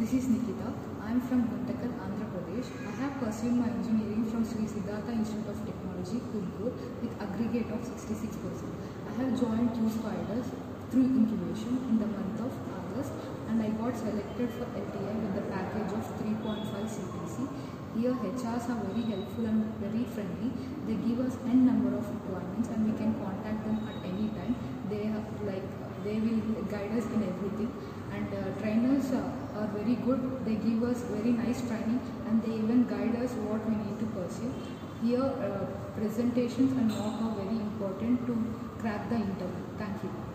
This is Nikita. I am from Guntakal, Andhra Pradesh. I have pursued my engineering from Sri Siddhartha Institute of Technology, Kurkur, with aggregate of 66%. I have joined Q Spiders through incubation in the month of August, and I got selected for LTI with the package of 3.5 CTC. Here HRs are very helpful and very friendly. They give us n number of requirements and we can contact them at any time. They will guide us in everything, and trainers are very good. They give us very nice training and they even guide us what we need to pursue. Here presentations and mock are very important to crack the interview. Thank you.